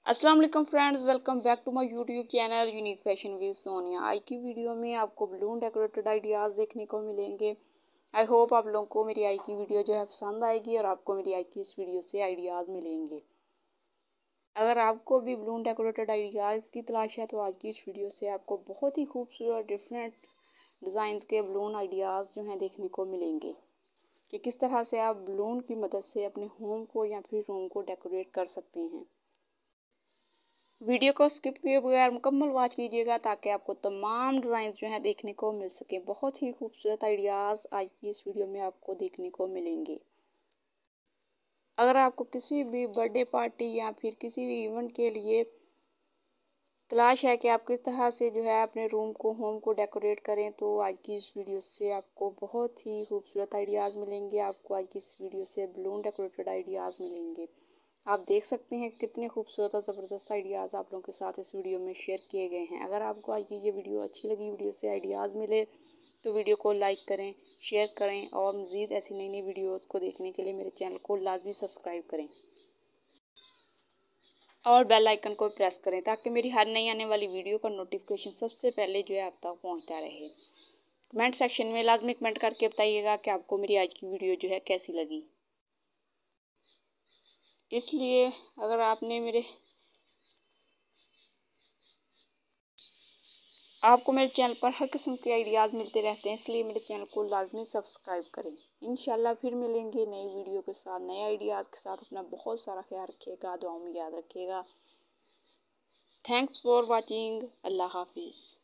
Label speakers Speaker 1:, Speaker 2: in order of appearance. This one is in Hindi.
Speaker 1: अस्सलाम वालेकुम friends, welcome back to my YouTube channel unique fashion with Sonia. आज की वीडियो में आपको बलून डेकोरेटेड आइडियाज़ देखने को मिलेंगे। आई होप आप लोगों को मेरी आज की वीडियो जो है पसंद आएगी और आपको मेरी आज की इस वीडियो से आइडियाज़ मिलेंगे। अगर आपको भी बलून डेकोरेटेड आइडियाज़ की तलाश है तो आज की इस वीडियो से आपको बहुत ही खूबसूरत डिफरेंट डिज़ाइंस के बलून आइडियाज़ जो हैं देखने को मिलेंगे कि किस तरह से आप बलून की मदद से अपने होम को या फिर रूम को डेकोरेट कर सकते हैं। वीडियो को स्किप किए बगैर मुकम्मल वॉच कीजिएगा ताकि आपको तमाम डिज़ाइन जो हैं देखने को मिल सके। बहुत ही खूबसूरत आइडियाज़ आज की इस वीडियो में आपको देखने को मिलेंगे। अगर आपको किसी भी बर्थडे पार्टी या फिर किसी भी इवेंट के लिए तलाश है कि आप किस तरह से जो है अपने रूम को होम को डेकोरेट करें तो आज की इस वीडियो से आपको बहुत ही खूबसूरत आइडियाज़ मिलेंगे। आपको आज की इस वीडियो से बलून डेकोरेटेड आइडियाज़ मिलेंगे। आप देख सकते हैं कितने खूबसूरत और ज़बरदस्त आइडियाज़ आप लोगों के साथ इस वीडियो में शेयर किए गए हैं। अगर आपको आज की ये वीडियो अच्छी लगी, वीडियो से आइडियाज़ मिले तो वीडियो को लाइक करें, शेयर करें और मज़ीद ऐसी नई नई वीडियोज़ को देखने के लिए मेरे चैनल को लाजमी सब्सक्राइब करें और बेल आइकन को प्रेस करें ताकि मेरी हर नई आने वाली वीडियो का नोटिफिकेशन सबसे पहले जो है आप तक पहुँचता रहे। कमेंट सेक्शन में लाजमी कमेंट करके बताइएगा कि आपको मेरी आज की वीडियो जो है कैसी लगी। इसलिए अगर आपको मेरे चैनल पर हर किस्म के आइडियाज़ मिलते रहते हैं, इसलिए मेरे चैनल को लाजमी सब्सक्राइब करें। इंशाल्लाह फिर मिलेंगे नई वीडियो के साथ, नए आइडियाज़ के साथ। अपना बहुत सारा ख्याल रखिएगा, दुआओं में याद रखिएगा। Thanks for watching. अल्लाह हाफिज़।